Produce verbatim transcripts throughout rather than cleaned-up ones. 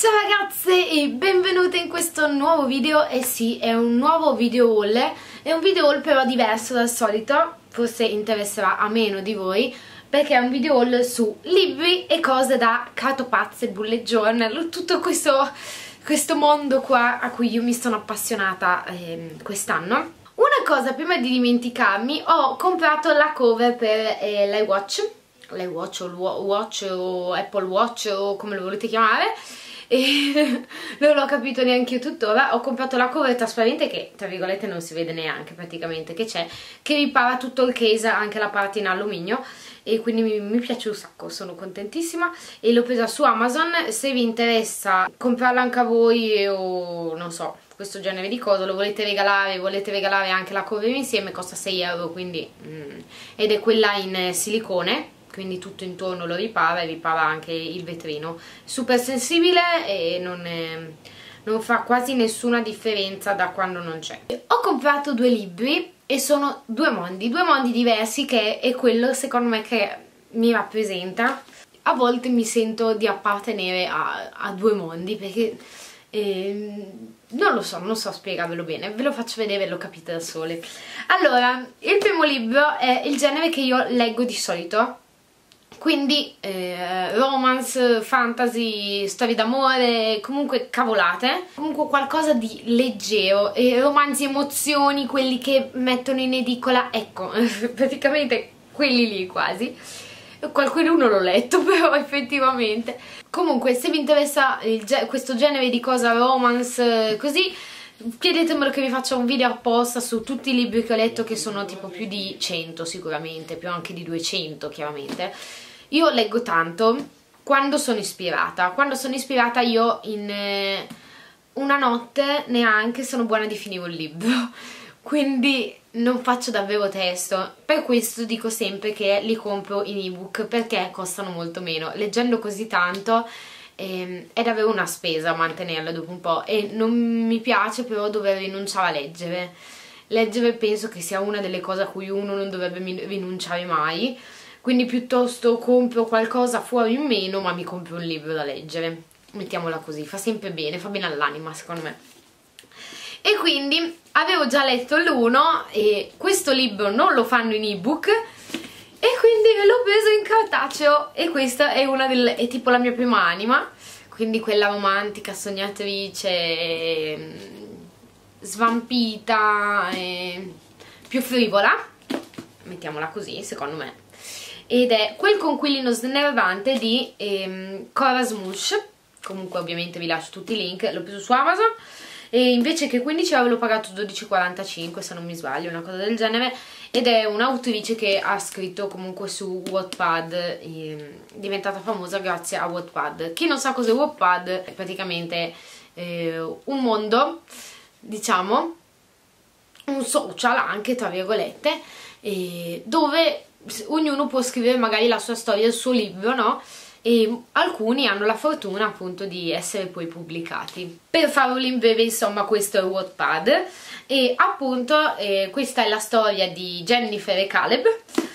Ciao ragazze e benvenute in questo nuovo video. E sì, è un nuovo video haul. È un video haul però diverso dal solito, forse interesserà a meno di voi, perché è un video haul su libri e cose da cartopazze, bullet journal, tutto questo, questo mondo qua a cui io mi sono appassionata eh, quest'anno. Una cosa, prima di dimenticarmi, ho comprato la cover per eh, l'iWatch, l'iWatch o Watch o Apple Watch o come lo volete chiamare, e non l'ho capito neanche io tuttora. Ho comprato la cover trasparente che tra virgolette non si vede neanche praticamente che c'è, che ripara tutto il case, anche la parte in alluminio, e quindi mi, mi piace un sacco, sono contentissima e l'ho presa su Amazon. Se vi interessa comprarla anche a voi o non so, questo genere di cose, lo volete regalare, volete regalare anche la cover insieme, costa sei euro, quindi mm, ed è quella in silicone, quindi tutto intorno lo ripara e ripara anche il vetrino. Super sensibile e non, è, non fa quasi nessuna differenza da quando non c'è. Ho comprato due libri e sono due mondi, due mondi diversi, che è quello secondo me che mi rappresenta. A volte mi sento di appartenere a, a due mondi perché eh, non lo so, non so spiegarvelo bene, ve lo faccio vedere, lo capite da sole. Allora, il primo libro è il genere che io leggo di solito, quindi eh, romance, fantasy, storie d'amore, comunque cavolate, comunque qualcosa di leggero, eh, romanzi emozioni, quelli che mettono in edicola, ecco, praticamente quelli lì quasi. Qualcuno l'ho letto però effettivamente. Comunque se vi interessa il ge questo genere di cosa, romance, così, chiedetemelo che vi faccia un video apposta su tutti i libri che ho letto, che sono tipo più di cento sicuramente, più anche di duecento chiaramente. Io leggo tanto quando sono ispirata, quando sono ispirata io in eh, una notte neanche sono buona di finire un libro, quindi non faccio davvero testo. Per questo dico sempre che li compro in ebook, perché costano molto meno. Leggendo così tanto ehm, è davvero una spesa mantenerla dopo un po', e non mi piace però dover rinunciare a leggere. Leggere penso che sia una delle cose a cui uno non dovrebbe rinunciare mai, quindi piuttosto compro qualcosa fuori in meno, ma mi compro un libro da leggere, mettiamola così, fa sempre bene, fa bene all'anima secondo me. E quindi avevo già letto l'uno e questo libro non lo fanno in ebook, e quindi l'ho preso in cartaceo, e questa è una delle, è tipo la mia prima anima, quindi quella romantica, sognatrice, svampita, e più frivola, mettiamola così secondo me, ed è Quel conquilino snervante di ehm, Cora Smush. Comunque ovviamente vi lascio tutti i link, l'ho preso su Amazon e invece che quindici euro l'ho pagato dodici e quarantacinque se non mi sbaglio, una cosa del genere, ed è un'autrice che ha scritto comunque su Wattpad, è diventata famosa grazie a Wattpad. Chi non sa cos'è Wattpad, è praticamente eh, un mondo, diciamo, un social anche tra virgolette, eh, dove ognuno può scrivere magari la sua storia, il suo libro, no? E alcuni hanno la fortuna appunto di essere poi pubblicati. Per farlo in breve, insomma, questo è Wattpad, e appunto eh, questa è la storia di Jennifer e Caleb,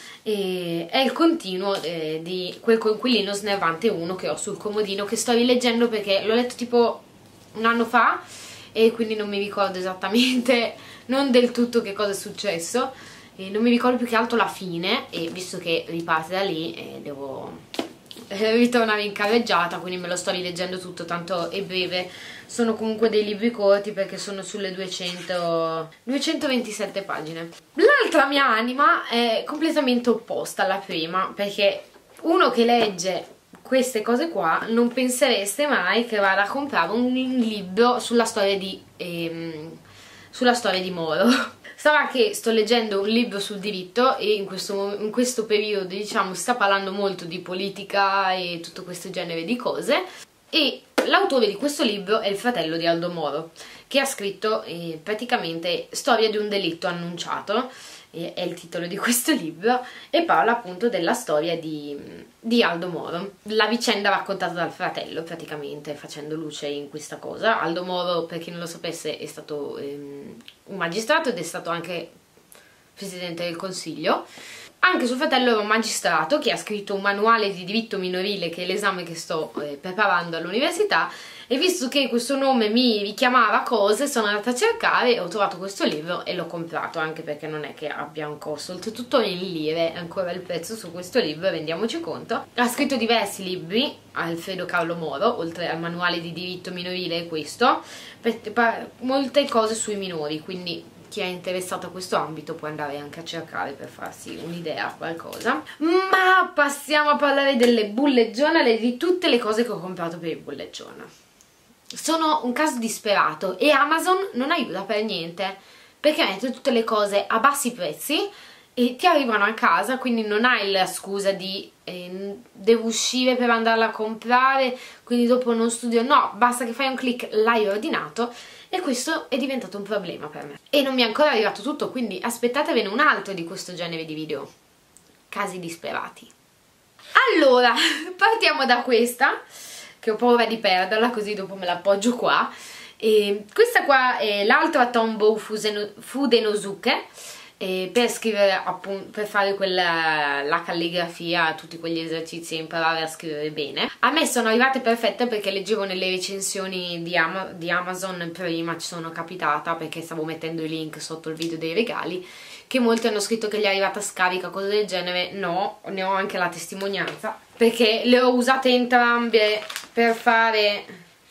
e è il continuo eh, di Quel conquilino snervante uno che ho sul comodino, che sto rileggendo perché l'ho letto tipo un anno fa e quindi non mi ricordo esattamente, non del tutto che cosa è successo, e non mi ricordo più che altro la fine, e visto che riparte da lì eh, devo ritornare in carreggiata, quindi me lo sto rileggendo tutto, tanto è breve. Sono comunque dei libri corti perché sono sulle duecento, duecentoventisette pagine. L'altra mia anima è completamente opposta alla prima, perché uno che legge queste cose qua non pensereste mai che vada a comprare un libro sulla storia di ehm, sulla storia di Moro. Sarà che sto leggendo un libro sul diritto e in questo, in questo periodo, diciamo, si sta parlando molto di politica e tutto questo genere di cose, e l'autore di questo libro è il fratello di Aldo Moro, che ha scritto eh, praticamente Storia di un delitto annunciato, eh, è il titolo di questo libro, e parla appunto della storia di, di Aldo Moro, la vicenda raccontata dal fratello praticamente, facendo luce in questa cosa. Aldo Moro, per chi non lo sapesse, è stato ehm, un magistrato ed è stato anche presidente del Consiglio, anche suo fratello era un magistrato che ha scritto un manuale di diritto minorile, che è l'esame che sto eh, preparando all'università, e visto che questo nome mi richiamava cose, sono andata a cercare e ho trovato questo libro e l'ho comprato, anche perché non è che abbia un costo, oltretutto in lire, ancora il prezzo su questo libro, rendiamoci conto. Ha scritto diversi libri, Alfredo Carlo Moro, oltre al manuale di diritto minorile e questo, per, per molte cose sui minori, quindi chi è interessato a questo ambito può andare anche a cercare per farsi un'idea, qualcosa. Ma passiamo a parlare delle bullet journal e di tutte le cose che ho comprato per il bullet journal. Sono un caso disperato e Amazon non aiuta per niente, perché mette tutte le cose a bassi prezzi e ti arrivano a casa, quindi non hai la scusa di eh, devo uscire per andarla a comprare, quindi dopo non studio. No, basta che fai un click, l'hai ordinato, e questo è diventato un problema per me. E non mi è ancora arrivato tutto, quindi aspettatevene un altro di questo genere di video. Casi disperati. Allora, partiamo da questa, che ho paura di perderla, così dopo me la appoggio qua. E questa qua è l'altra Tombow Fudenosuke, e per scrivere, appunto, per fare quella, la calligrafia, tutti quegli esercizi e imparare a scrivere bene. A me sono arrivate perfette perché leggevo nelle recensioni di, Ama, di Amazon prima, ci sono capitata perché stavo mettendo i link sotto il video dei regali, che molti hanno scritto che gli è arrivata scarica, cose del genere. No, ne ho anche la testimonianza, perché le ho usate entrambe per fare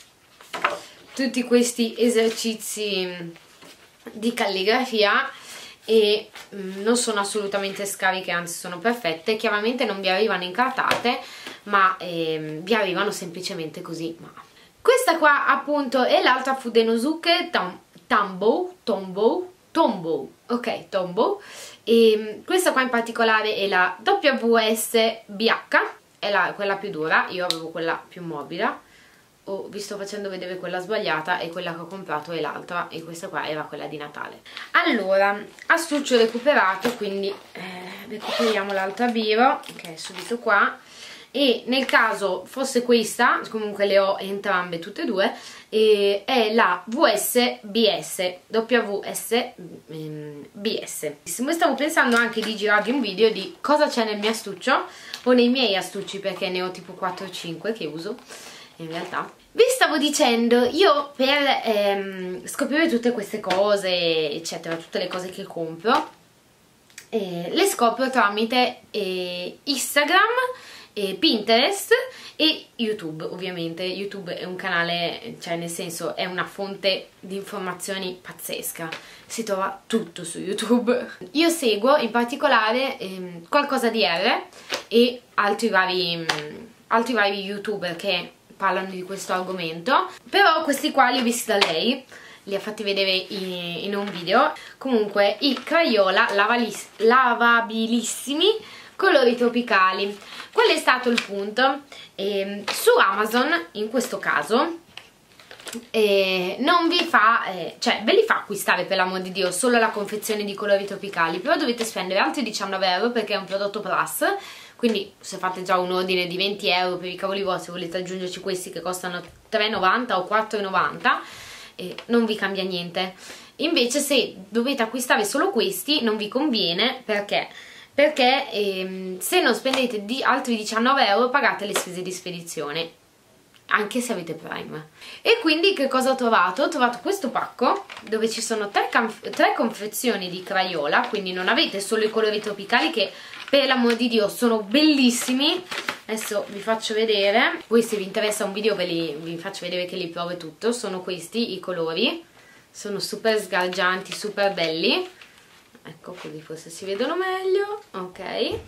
tutti questi esercizi di calligrafia e mh, non sono assolutamente scariche, anzi sono perfette. Chiaramente non vi arrivano incartate, ma ehm, vi arrivano semplicemente così. Ma questa qua appunto è l'altra Fudenosuke Tombow, Tombow, Tombow, ok, Tombow. E questa qua in particolare è la W S B H, è la, quella più dura, io avevo quella più morbida. Oh, vi sto facendo vedere quella sbagliata, e quella che ho comprato è l'altra, e questa qua era quella di Natale. Allora, astuccio recuperato, quindi eh, recuperiamo l'altra biro, che è subito qua, e nel caso fosse questa, comunque le ho entrambe tutte e due, e è la V S B S, W S B S. Stavo pensando anche di girarvi un video di cosa c'è nel mio astuccio, o nei miei astucci, perché ne ho tipo quattro o cinque che uso in realtà. Vi stavo dicendo, io per ehm, scoprire tutte queste cose, eccetera, tutte le cose che compro, eh, le scopro tramite eh, Instagram, eh, Pinterest e YouTube. Ovviamente YouTube è un canale, cioè nel senso è una fonte di informazioni pazzesca, si trova tutto su YouTube. Io seguo in particolare ehm, Qualcosa di R e altri vari, altri vari YouTuber che parlano di questo argomento, però questi qua li ho visti da lei, li ha fatti vedere in, in un video. Comunque i Crayola lavabilissimi colori tropicali. Qual è stato il punto? Eh, su Amazon in questo caso eh, non vi fa, eh, cioè ve li fa acquistare per l'amor di Dio solo la confezione di colori tropicali, però dovete spendere altri diciannove euro perché è un prodotto plus. Quindi se fate già un ordine di venti euro per i cavoli vostri, volete aggiungerci questi che costano tre e novanta o quattro e novanta, eh, non vi cambia niente. Invece se dovete acquistare solo questi non vi conviene, perché? Perché ehm, se non spendete di altri diciannove euro pagate le spese di spedizione, anche se avete Prime. E quindi che cosa ho trovato? Ho trovato questo pacco dove ci sono tre, tre confezioni di Crayola, quindi non avete solo i colori tropicali che per l'amor di Dio sono bellissimi. Adesso vi faccio vedere, poi se vi interessa un video ve li, vi faccio vedere che li provo e tutto. Sono questi i colori, sono super sgargianti, super belli, ecco, così forse si vedono meglio, ok.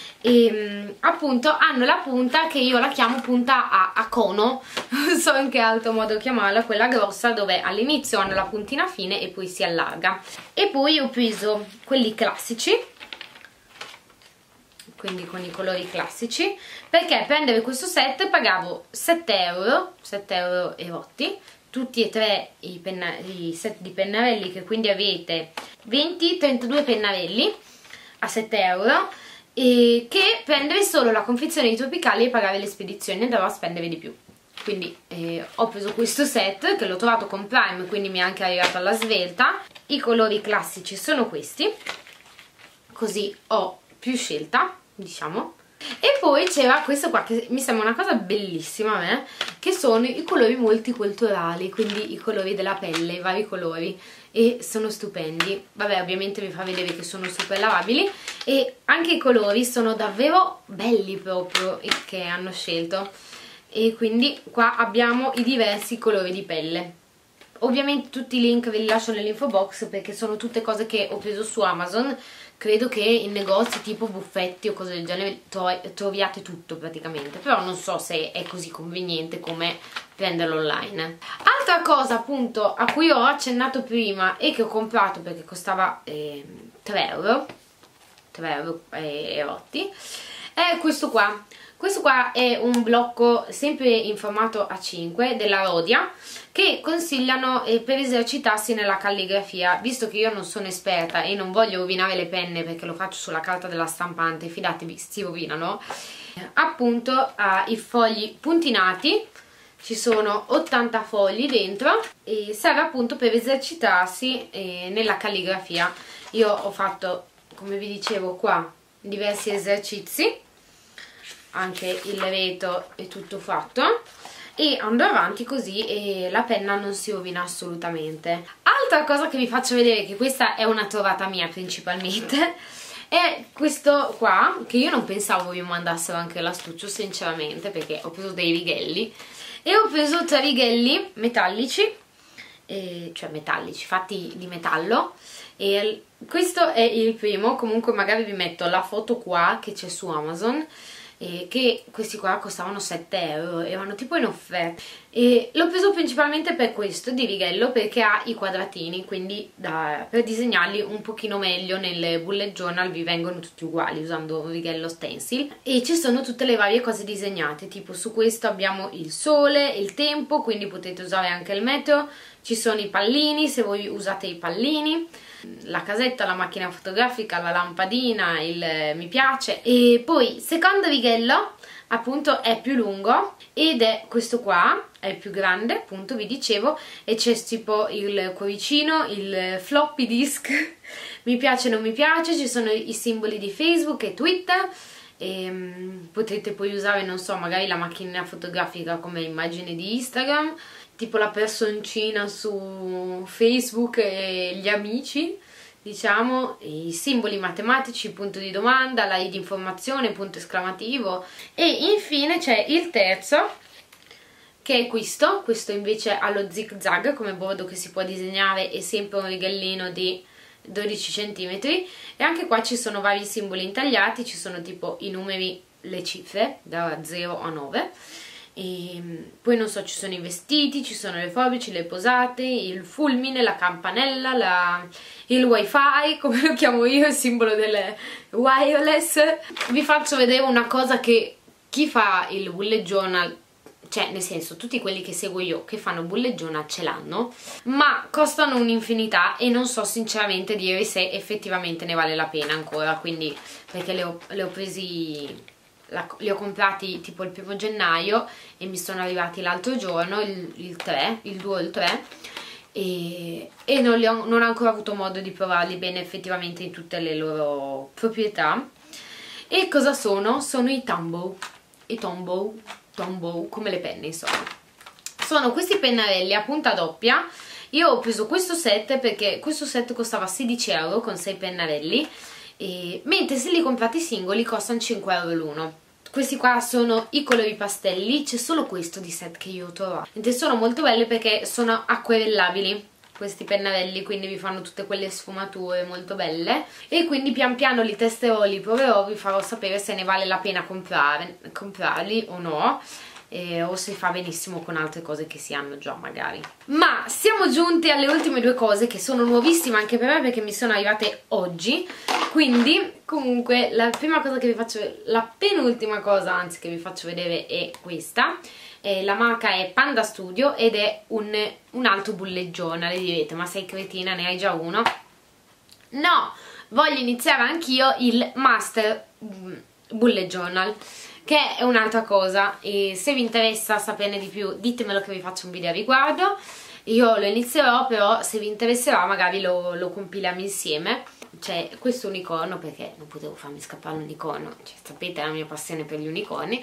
E appunto hanno la punta che io la chiamo punta a, a cono, non so in che altro modo chiamarla, quella grossa dove all'inizio hanno la puntina fine e poi si allarga. E poi ho preso quelli classici, quindi con i colori classici, perché prendere questo set pagavo sette euro, sette euro e rotti, tutti e tre i, penna, i set di pennarelli, che quindi avete venti trentadue pennarelli a sette euro, e che prendere solo la confezione di tropicali e pagare le spedizioni andrò a spendere di più. Quindi eh, ho preso questo set che l'ho trovato con Prime, quindi mi è anche arrivato alla svelta. I colori classici sono questi, così ho più scelta, diciamo. E poi c'era questo qua che mi sembra una cosa bellissima a me, che sono i colori multiculturali, quindi i colori della pelle, i vari colori, e sono stupendi. Vabbè, ovviamente vi fa vedere che sono super lavabili e anche i colori sono davvero belli proprio che hanno scelto. E quindi qua abbiamo i diversi colori di pelle. Ovviamente tutti i link ve li lascio nell'info box perché sono tutte cose che ho preso su Amazon. Credo che in negozi tipo buffetti o cose del genere tro troviate tutto praticamente, però non so se è così conveniente come prenderlo online. Altra cosa appunto a cui ho accennato prima e che ho comprato perché costava eh, tre euro, tre euro e rotti, è questo qua. Questo qua è un blocco sempre in formato A cinque della Rhodia che consigliano eh, per esercitarsi nella calligrafia. Visto che io non sono esperta e non voglio rovinare le penne perché lo faccio sulla carta della stampante, fidatevi, si rovinano, appunto ha i fogli puntinati, ci sono ottanta fogli dentro e serve appunto per esercitarsi eh, nella calligrafia. Io ho fatto, come vi dicevo qua, diversi esercizi, anche il reto è tutto fatto e andrò avanti così e la penna non si rovina assolutamente. Altra cosa che vi faccio vedere, che questa è una trovata mia principalmente, è questo qua, che io non pensavo mi mandassero anche l'astuccio sinceramente, perché ho preso dei righelli e ho preso tre righelli metallici, eh, cioè metallici, fatti di metallo, e questo è il primo. Comunque magari vi metto la foto qua che c'è su Amazon, e che questi qua costavano sette euro, erano tipo in offerta e l'ho preso principalmente per questo di righello, perché ha i quadratini, quindi da, per disegnarli un pochino meglio nel bullet journal vi vengono tutti uguali usando un righello stencil, e ci sono tutte le varie cose disegnate, tipo su questo abbiamo il sole, il tempo, quindi potete usare anche il meteo, ci sono i pallini se voi usate i pallini, la casetta, la macchina fotografica, la lampadina, il mi piace. E poi secondo righello appunto è più lungo ed è questo qua, è più grande appunto vi dicevo, e c'è tipo il cuoricino, il floppy disk, mi piace non mi piace, ci sono i simboli di Facebook e Twitter e um, potete poi usare, non so, magari la macchina fotografica come immagine di Instagram, tipo la personcina su Facebook e gli amici, diciamo, i simboli matematici, punto di domanda, la i di informazione, punto esclamativo, e infine c'è il terzo che è questo, questo invece ha lo zig zag come bordo che si può disegnare e sempre un rigellino di dodici centimetri, e anche qua ci sono vari simboli intagliati, ci sono tipo i numeri, le cifre da zero a nove. E poi non so, ci sono i vestiti, ci sono le forbici, le posate, il fulmine, la campanella, la, il wifi, come lo chiamo io, il simbolo del wireless. Vi faccio vedere una cosa che chi fa il bullet journal, cioè nel senso tutti quelli che seguo io che fanno bullet journal ce l'hanno, ma costano un'infinità e non so sinceramente dire se effettivamente ne vale la pena ancora, quindi perché le ho, le ho presi... La, li ho comprati tipo il primo gennaio e mi sono arrivati l'altro giorno, il, il tre, il due o il tre, e, e non, li ho, non ho ancora avuto modo di provarli bene effettivamente in tutte le loro proprietà. E cosa sono? Sono i Tombow, i Tombow, Tombow, come le penne insomma. Sono questi pennarelli a punta doppia. Io ho preso questo set perché questo set costava sedici euro con sei pennarelli, e mentre se li comprate singoli costano cinque euro l'uno. Questi qua sono i colori pastelli, c'è solo questo di set che io ho trovato, ed sono molto belli perché sono acquerellabili questi pennarelli, quindi vi fanno tutte quelle sfumature molto belle, e quindi pian piano li testerò, li proverò, vi farò sapere se ne vale la pena comprare, comprarli o no, eh, o se fa benissimo con altre cose che si hanno già magari. Ma siamo giunti alle ultime due cose che sono nuovissime anche per me perché mi sono arrivate oggi. Quindi comunque la prima cosa che vi faccio, la penultima cosa anzi che vi faccio vedere è questa. Eh, la marca è Panda Studio ed è un, un altro bullet journal. E direte, ma sei cretina, ne hai già uno? No, voglio iniziare anch'io il Master Bullet Journal, che è un'altra cosa, e se vi interessa saperne di più ditemelo che vi faccio un video a riguardo. Io lo inizierò, però se vi interesserà magari lo, lo compiliamo insieme. c'è questo unicorno, perché non potevo farmi scappare l'unicorno, cioè, sapete la mia passione per gli unicorni.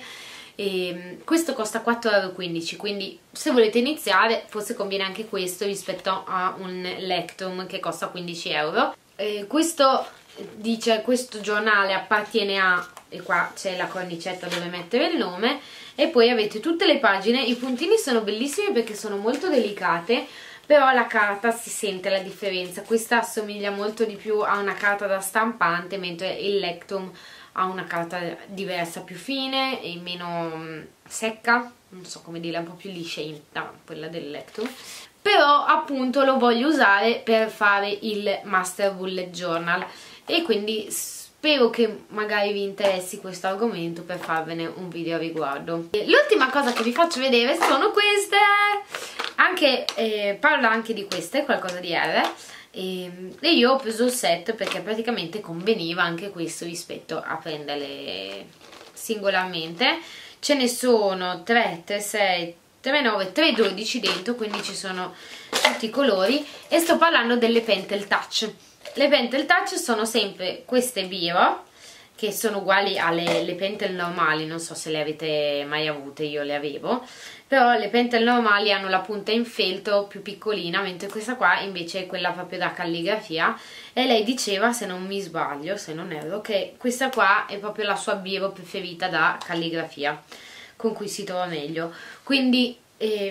E questo costa quattro e quindici euro, quindi se volete iniziare forse conviene anche questo rispetto a un Lectum che costa quindici euro. E questo dice: questo giornale appartiene a, e qua c'è la cornicetta dove mettere il nome, e poi avete tutte le pagine. I puntini sono bellissimi perché sono molto delicate, però la carta si sente la differenza. Questa assomiglia molto di più a una carta da stampante, mentre il Lectum ha una carta diversa, più fine e meno um, secca, non so come dire, un po' più liscia quella del Lectum. Però appunto lo voglio usare per fare il Master Bullet Journal e quindi spero che magari vi interessi questo argomento per farvene un video a riguardo. L'ultima cosa che vi faccio vedere sono queste, anche eh, parla anche di queste, qualcosa di R. E io ho preso il set perché praticamente conveniva anche questo rispetto a prenderle singolarmente. Ce ne sono tre, tre, sei, tre, nove, tre, dodici dentro, quindi ci sono tutti i colori. E sto parlando delle Pentel Touch. Le Pentel Touch sono sempre queste biro, che sono uguali alle le Pentel normali, non so se le avete mai avute, io le avevo, però le Pentel normali hanno la punta in feltro più piccolina, mentre questa qua invece è quella proprio da calligrafia. E lei diceva, se non mi sbaglio, se non erro, che questa qua è proprio la sua biro preferita da calligrafia, con cui si trova meglio. Quindi eh,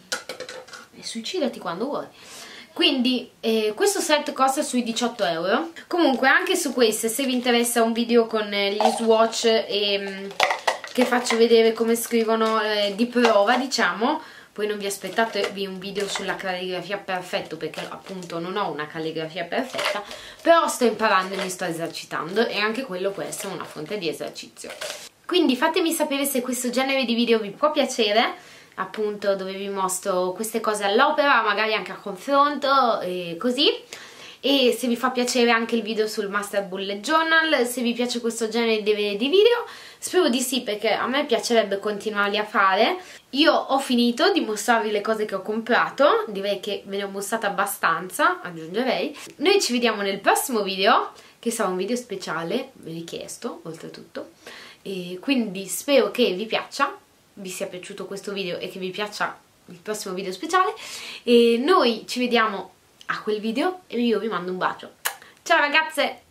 vi... suicidati quando vuoi. Quindi eh, questo set costa sui diciotto euro. Comunque anche su queste, se vi interessa un video con eh, gli swatch e, mh, che faccio vedere come scrivono eh, di prova, diciamo, poi non vi aspettatevi un video sulla calligrafia perfetto, perché appunto non ho una calligrafia perfetta, però sto imparando e mi sto esercitando, e anche quello può essere una fonte di esercizio. Quindi fatemi sapere se questo genere di video vi può piacere, appunto dove vi mostro queste cose all'opera, magari anche a confronto e così. E se vi fa piacere anche il video sul Master Bullet Journal, se vi piace questo genere di video, spero di sì, perché a me piacerebbe continuarli a fare. Io ho finito di mostrarvi le cose che ho comprato, direi che ve ne ho mostrate abbastanza, aggiungerei. Noi ci vediamo nel prossimo video, che sarà un video speciale, richiesto oltretutto, e quindi spero che vi piaccia, vi sia piaciuto questo video e che vi piaccia il prossimo video speciale, e noi ci vediamo a quel video e io vi mando un bacio. Ciao ragazze!